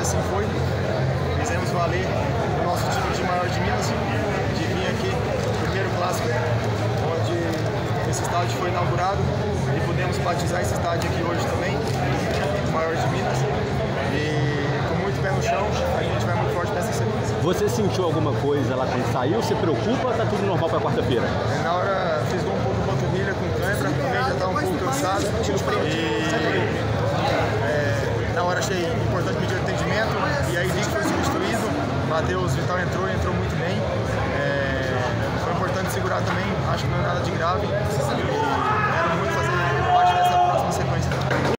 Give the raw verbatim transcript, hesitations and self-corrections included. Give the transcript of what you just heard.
assim foi. Fizemos valer o nosso título de maior de Minas, de vir aqui, primeiro clássico, onde esse estádio foi inaugurado e pudemos batizar esse estádio aqui hoje também, o maior de Minas. E com muito pé no chão, a gente vai muito forte nessa sequência. Você sentiu alguma coisa lá quando saiu? Você preocupa ou tá tudo normal para quarta-feira? Na hora fiz um pouco de panturrilha com cãibra, também já estava um pouco cansado. E é, na hora achei importante pedir o atendimento, e aí vi que foi substituído. Matheus Vital entrou e entrou muito bem. É, foi importante segurar também, acho que não é nada de grave. E era muito